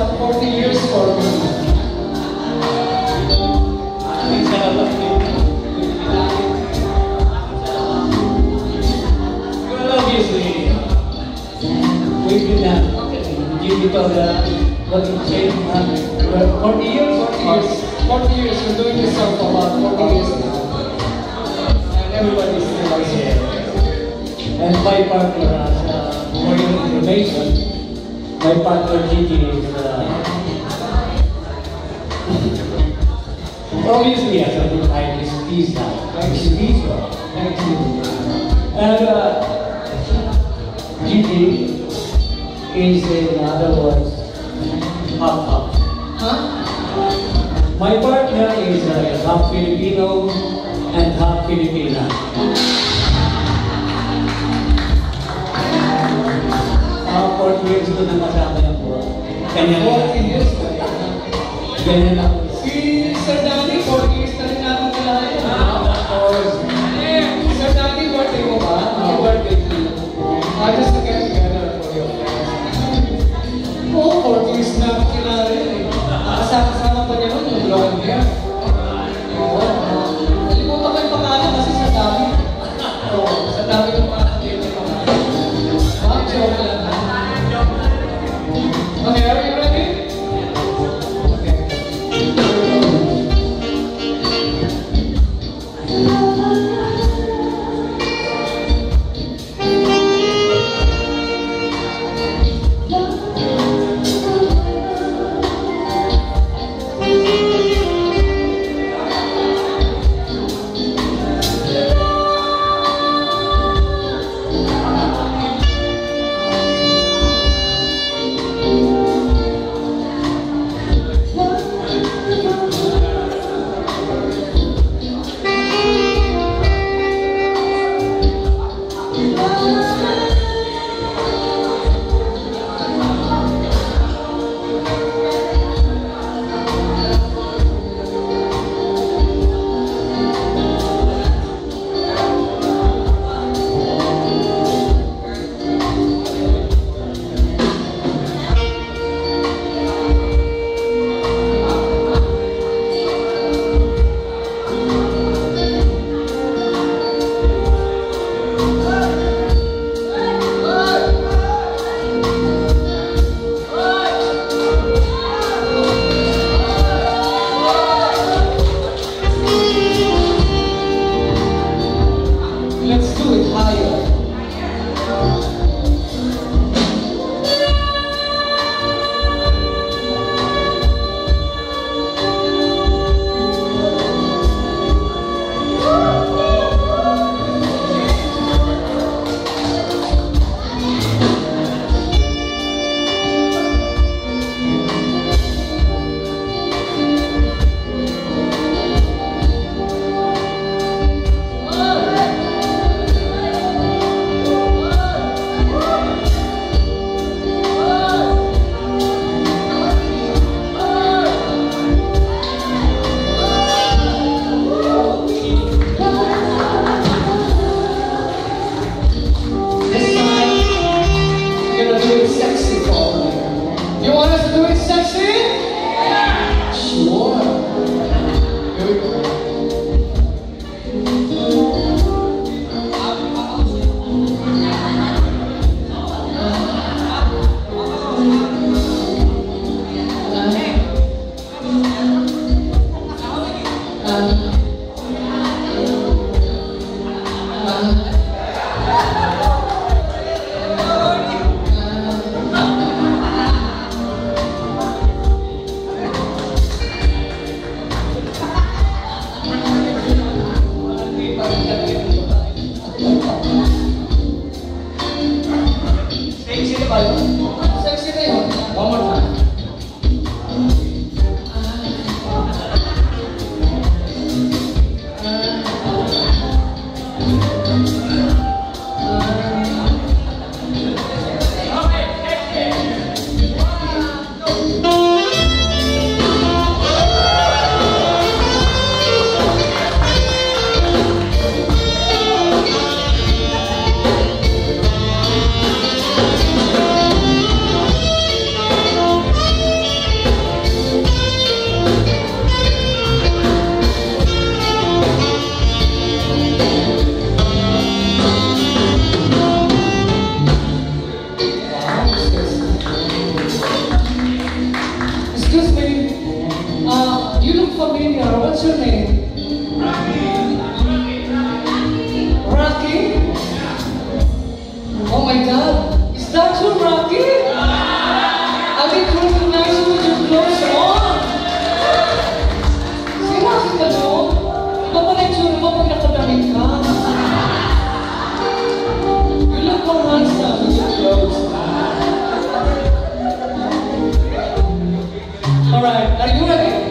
what 40 years for me. Well, obviously, we did not give it all what it said. 40 years? 40 years, we're doing this song for about 40 years now. And everybody's still like here. And my partner, for your information, my partner Gigi is obviously has a good time. He's peace now. He's peaceful. Thank you. And Gigi is, in other words, half. Huh? My partner is half Filipino and half Filipina. 40 years ko na kasama yan po. Kanya 40 years ba? ganyan ako. Si Sir Danny, 40 years na rin natin kilala yan. Sir Danny, birthday mo ba? Happy birthday to you. Just to get together for your friends. Oo, 40 years na natin kilala yan eh. Kasama pa niya nun yung blonde hair. Oo. Nalimutan ko yung pangalan kasi sa dami. Oo, sa dami ng mga nakikita yung pangalan. Joke lang. Okay, are you ready? Okay. Excuse me. You look familiar. What's your name? Rocky? Oh my God. Is that you, Rocky? I didn't recognize you with your clothes on. Si Rocky ka, no? Iba pa na yung tsura mo pag nakadamit ka. You look more handsome with your clothes. Alright, are you ready?